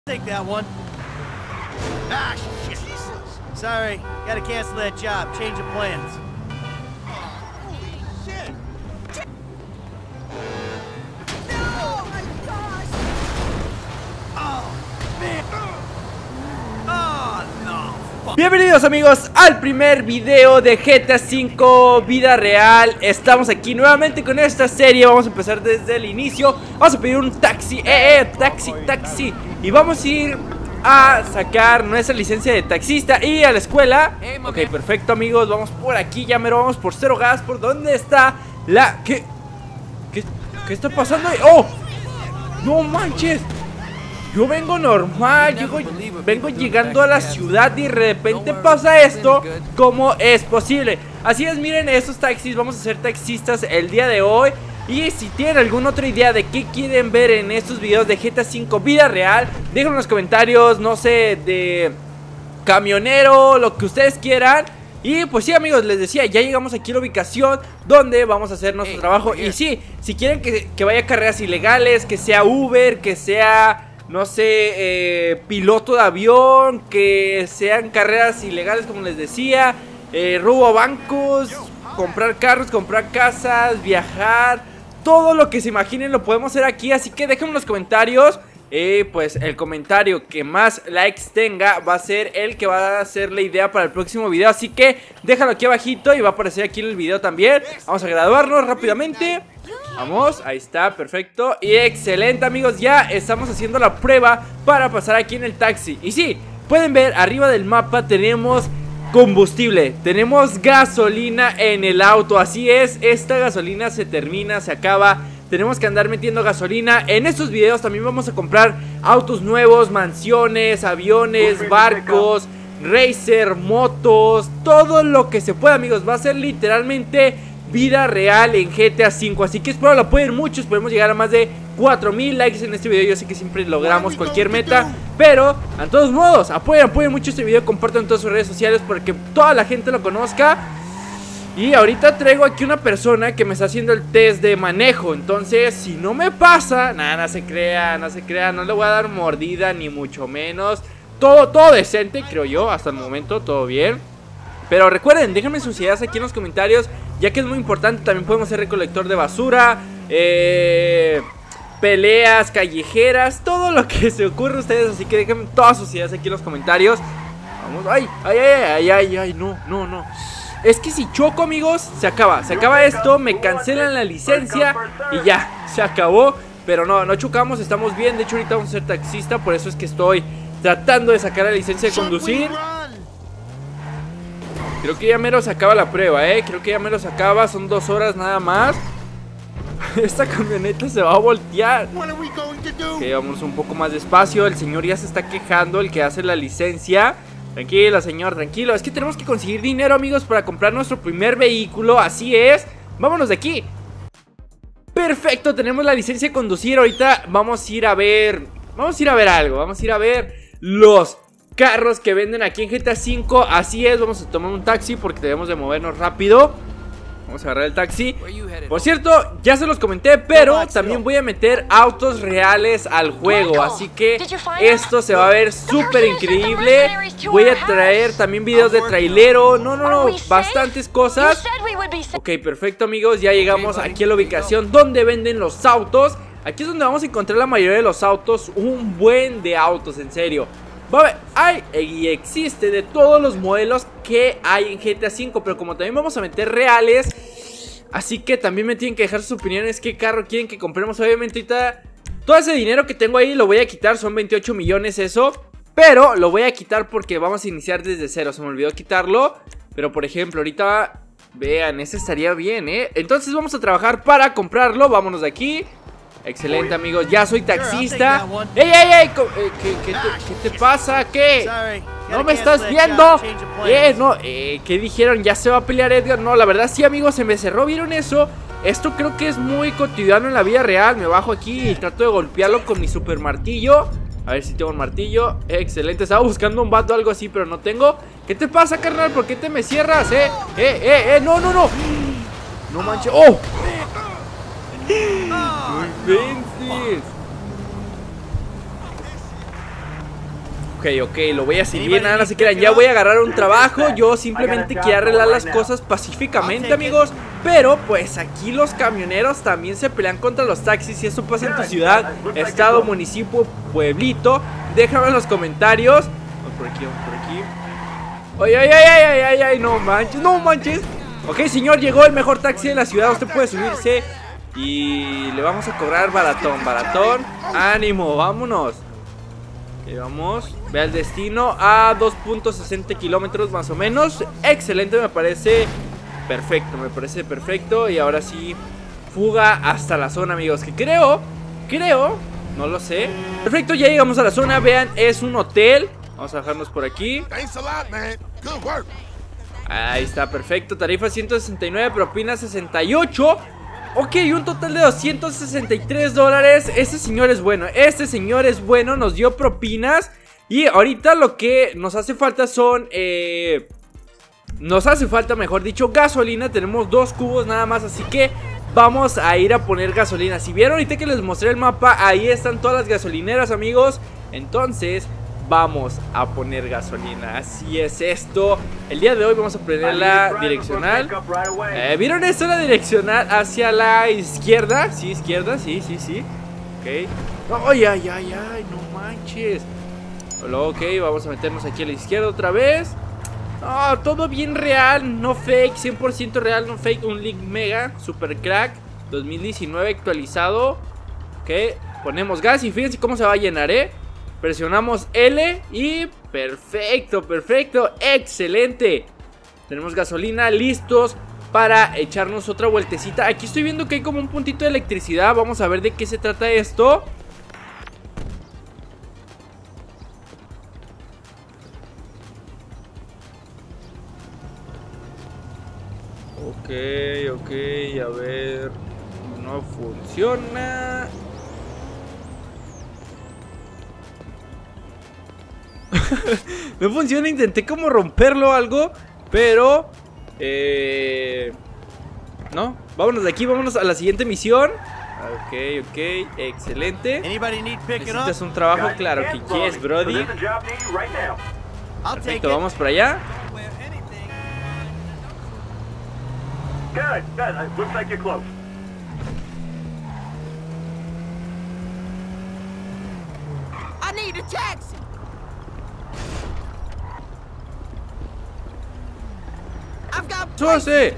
Take that one. Ah, shit. Sorry, gotta cancel that job. Change of plans. Holy shit! No! My gosh! Oh, man! Oh, no! Bienvenidos amigos al primer video de GTA V Vida Real. Estamos aquí nuevamente con esta serie. Vamos a empezar desde el inicio. Vamos a pedir un taxi, taxi. Y vamos a ir a sacar nuestra licencia de taxista y a la escuela. Ok, perfecto amigos, vamos por aquí. Ya mero vamos por Cero Gas. ¿Por dónde está la... ¿Qué está pasando ahí? ¡Oh! ¡No manches! Yo vengo normal, vengo llegando a la ciudad y de repente pasa esto. ¿Cómo es posible? Así es, miren, estos taxis, vamos a ser taxistas el día de hoy. Y si tienen alguna otra idea de qué quieren ver en estos videos de GTA V Vida Real, déjenlo en los comentarios, no sé, de camionero, lo que ustedes quieran. Y pues sí amigos, les decía, ya llegamos aquí a la ubicación donde vamos a hacer nuestro trabajo. Y sí, si quieren que vaya a carreras ilegales, que sea Uber, que sea... no sé, piloto de avión, que sean carreras ilegales como les decía, robo a bancos, comprar carros, comprar casas, viajar, todo lo que se imaginen lo podemos hacer aquí. Así que déjenme en los comentarios, pues el comentario que más likes tenga va a ser el que va a ser la idea para el próximo video. Así que déjalo aquí abajito y va a aparecer aquí en el video también. Vamos a graduarnos rápidamente. Vamos, ahí está, perfecto. Y excelente amigos, ya estamos haciendo la prueba para pasar aquí en el taxi. Y sí, pueden ver arriba del mapa tenemos combustible, tenemos gasolina en el auto. Así es, esta gasolina se termina, se acaba. Tenemos que andar metiendo gasolina. En estos videos también vamos a comprar autos nuevos, mansiones, aviones, barcos, racer, motos, todo lo que se pueda amigos. Va a ser literalmente vida real en GTA V, así que espero lo apoyen mucho. Esperemos llegar a más de 4000 likes en este video. Yo sé que siempre logramos cualquier meta, pero a todos modos, apoyen mucho este video. Compartan en todas sus redes sociales para que toda la gente lo conozca. Y ahorita traigo aquí una persona que me está haciendo el test de manejo. Entonces, si no me pasa, nada, no se crea, no le voy a dar mordida, ni mucho menos. Todo decente, creo yo, hasta el momento, todo bien. Pero recuerden, déjenme sus ideas aquí en los comentarios, ya que es muy importante. También podemos ser recolector de basura, peleas callejeras, todo lo que se ocurra a ustedes. Así que déjenme todas sus ideas aquí en los comentarios. Vamos, ay, no. Es que si choco amigos, se acaba esto, me cancelan la licencia y ya, se acabó. Pero no chocamos, estamos bien. De hecho ahorita vamos a ser taxista, por eso es que estoy tratando de sacar la licencia de conducir. Creo que ya mero se acaba la prueba, creo que ya mero se acaba, son 2 horas nada más. Esta camioneta se va a voltear. Ok, vamos un poco más despacio. El señor ya se está quejando, el que hace la licencia. Tranquilo señor, tranquilo. Es que tenemos que conseguir dinero amigos para comprar nuestro primer vehículo, así es. Vámonos de aquí. Perfecto, tenemos la licencia de conducir. Ahorita vamos a ir a ver algo, vamos a ir a ver los carros que venden aquí en GTA V. Así es, vamos a tomar un taxi porque debemos de movernos rápido. Vamos a agarrar el taxi. Por cierto, ya se los comenté, pero también voy a meter autos reales al juego. Así que esto se va a ver súper increíble. Voy a traer también videos de trailero. No, bastantes cosas. Ok, perfecto amigos, ya llegamos aquí a la ubicación donde venden los autos. Aquí es donde vamos a encontrar la mayoría de los autos. Un buen de autos, en serio. Y existe de todos los modelos que hay en GTA V, pero como también vamos a meter reales, así que también me tienen que dejar sus opiniones. ¿Qué carro quieren que compremos? Obviamente ahorita todo ese dinero que tengo ahí lo voy a quitar, son 28 millones eso, pero lo voy a quitar porque vamos a iniciar desde cero. Se me olvidó quitarlo, pero por ejemplo ahorita, vean, ese estaría bien, entonces vamos a trabajar para comprarlo. Vámonos de aquí. Excelente amigos, ya soy taxista. ¡Ey! ¿Qué te pasa? ¿Qué? ¿No me estás viendo? ¿Qué dijeron? ¿Ya se va a pelear Edgar? No, la verdad sí amigos, se me cerró, ¿vieron eso? Esto creo que es muy cotidiano en la vida real. Me bajo aquí y trato de golpearlo con mi super martillo. A ver si tengo un martillo. Excelente, estaba buscando un vato o algo así, pero no tengo. ¿Qué te pasa, carnal? ¿Por qué te me cierras? No. No manches. ¡Oh! No inventes. Ok, lo voy a seguir, nada, no se crean, ya voy a agarrar un trabajo. Yo simplemente quiero arreglar las cosas pacíficamente, amigos. Pero pues aquí los camioneros también se pelean contra los taxis. Y eso pasa en tu ciudad, estado, municipio, pueblito. Déjame en los comentarios. Vamos por aquí, vamos por aquí. Ay, no manches, no manches. Ok, señor, llegó el mejor taxi de la ciudad. Usted puede subirse y le vamos a cobrar baratón, baratón. Ánimo, vámonos. Ok, vamos, ve al destino a 2.60 kilómetros más o menos. Excelente, me parece perfecto, me parece perfecto. Y ahora sí, fuga hasta la zona, amigos, que creo, no lo sé. Perfecto, ya llegamos a la zona, vean, es un hotel. Vamos a bajarnos por aquí. Ahí está, perfecto, tarifa 169, propina 68. Ok, un total de 263 dólares. Este señor es bueno, nos dio propinas. Y ahorita lo que nos hace falta son mejor dicho, gasolina. Tenemos 2 cubos nada más, así que vamos a ir a poner gasolina. Si vieron ahorita que les mostré el mapa, ahí están todas las gasolineras, amigos. Entonces vamos a poner gasolina. Así es esto. El día de hoy vamos a poner la direccional. ¿Vieron esto? La direccional hacia la izquierda. Sí, izquierda, sí. Ok. Ay, no manches. Ok, vamos a meternos aquí a la izquierda otra vez. Todo bien real, no fake, 100% real, no fake. Un link mega, super crack 2019 actualizado. Ok, ponemos gas y fíjense cómo se va a llenar, Presionamos L y perfecto, excelente. Tenemos gasolina, listos para echarnos otra vueltecita. Aquí estoy viendo que hay como un puntito de electricidad. Vamos a ver de qué se trata esto. Ok, a ver. No funciona. No funciona, intenté como romperlo o algo, pero no, vámonos de aquí, vámonos a la siguiente misión. Ok, excelente. ¿Necesitas un trabajo? Claro que yes, brody. Perfecto, vamos para allá. I need a taxi. ¡Súbase!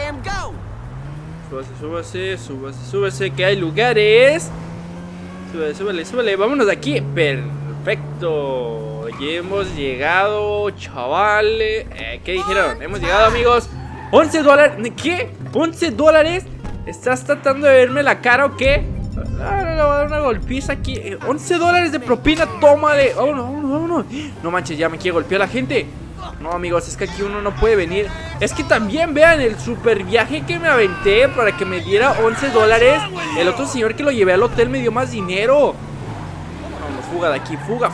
Súbase, que hay lugares. Súbale, vámonos de aquí. Perfecto. Ya hemos llegado, chavales. ¿Qué dijeron? Hemos llegado, amigos. 11 dólares. ¿Qué? ¿11 dólares? ¿Estás tratando de verme la cara o qué? Le voy a dar una golpiza aquí. 11 dólares de propina, tómale. Vámonos. No manches, ya me quiere golpear la gente. No, amigos, es que aquí uno no puede venir. Es que también vean el super viaje que me aventé para que me diera 11 dólares. El otro señor que lo llevé al hotel me dio más dinero. Vamos, fuga de aquí, fuga.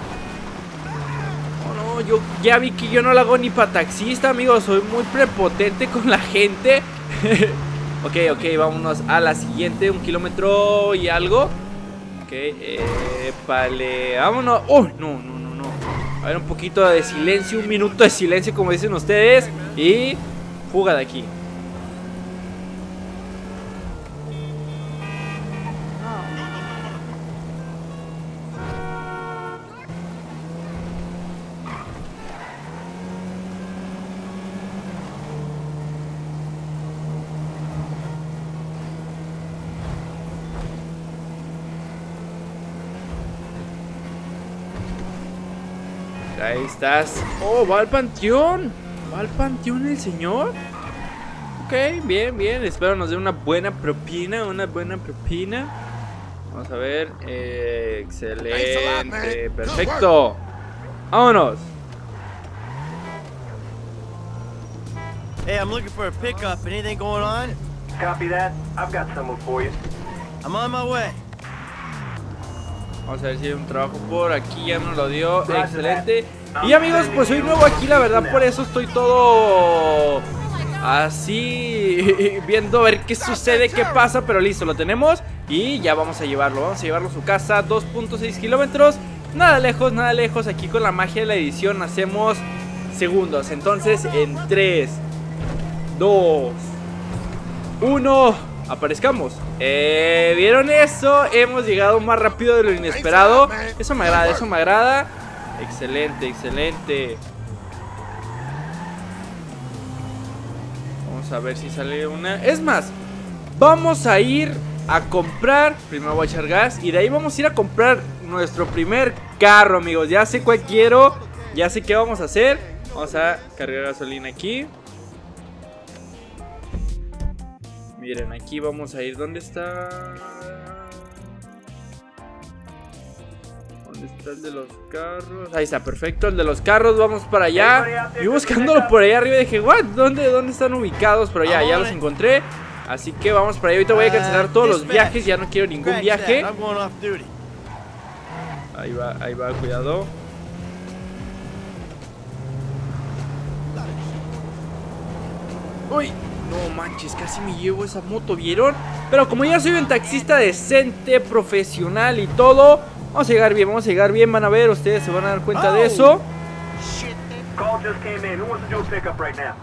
Oh, no, yo ya vi que yo no lo hago ni para taxista, amigos. Soy muy prepotente con la gente. Ok, vámonos a la siguiente. 1 kilómetro y algo. Ok, vale, vámonos. Oh, no. A ver, un poquito de silencio, 1 minuto de silencio, como dicen ustedes. Y fuga de aquí. Ahí estás. Oh, va al panteón. ¿Va al panteón el señor? Ok, bien. Espero nos dé una buena propina. Vamos a ver. Excelente. Perfecto. Vámonos. Hey, I'm looking for a pickup. Anything going on? Copy that. I've got someone for you. I'm on my way. Vamos a ver si hay un trabajo por aquí. Ya nos lo dio, excelente. Y amigos, pues soy nuevo aquí, la verdad, por eso estoy todo así, viendo a ver qué sucede, qué pasa. Pero listo, lo tenemos y ya vamos a llevarlo a su casa. 2.6 kilómetros. nada lejos. Aquí con la magia de la edición hacemos segundos. Entonces en 3, 2, 1, aparezcamos. ¿Vieron eso? Hemos llegado más rápido de lo inesperado. Eso me agrada. Excelente. Vamos a ver si sale una. Es más, vamos a ir a comprar. Primero voy a echar gas y de ahí vamos a ir a comprar nuestro primer carro, amigos. Ya sé cuál quiero. Ya sé qué vamos a hacer. Vamos a cargar gasolina aquí. Miren, aquí vamos a ir. ¿Dónde está? ¿Dónde está el de los carros? Ahí está, perfecto, el de los carros. Vamos para allá. Y buscándolo por allá arriba dije, what? ¿Dónde están ubicados? Pero ya los encontré. Así que vamos para allá. Ahorita voy a cancelar todos los viajes. Ya no quiero ningún viaje. Ahí va, cuidado. Uy, no manches, casi me llevo esa moto, ¿vieron? Pero como ya soy un taxista decente, profesional y todo, vamos a llegar bien, van a ver, ustedes se van a dar cuenta de eso. Call just came in. Who wants to do a pickup right now?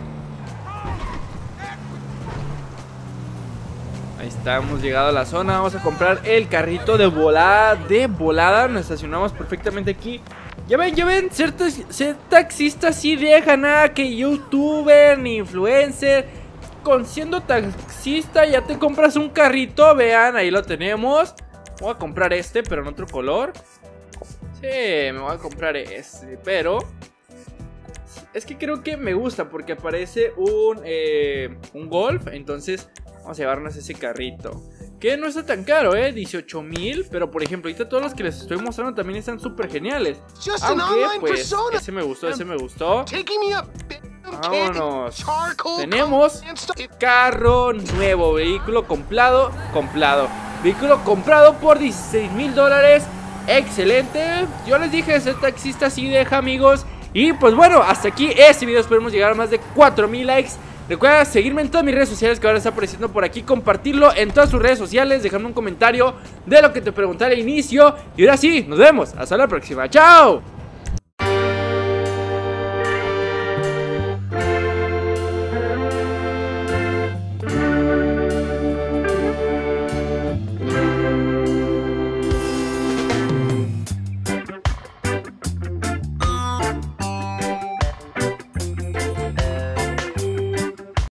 Ahí está, hemos llegado a la zona. Vamos a comprar el carrito de volada. Nos estacionamos perfectamente aquí. Ya ven, ser taxista sí deja nada que youtuber ni influencer. Con siendo taxista ya te compras un carrito. Vean, ahí lo tenemos. Voy a comprar este, pero en otro color. Sí, me voy a comprar este, pero es que creo que me gusta porque aparece un Golf. Entonces vamos a llevarnos ese carrito, que no está tan caro, 18,000. Pero por ejemplo, ahorita todos los que les estoy mostrando también están súper geniales. Aunque pues, ese me gustó. Vámonos. Tenemos carro nuevo, vehículo comprado. Vehículo comprado por $16,000. Excelente. Yo les dije, ser taxista sí deja, amigos. Y pues bueno, hasta aquí este video. Esperemos llegar a más de 4,000 likes. Recuerda seguirme en todas mis redes sociales que ahora está apareciendo por aquí. Compartirlo en todas sus redes sociales. Dejarme un comentario de lo que te pregunté al inicio. Y ahora sí, nos vemos. Hasta la próxima. ¡Chao!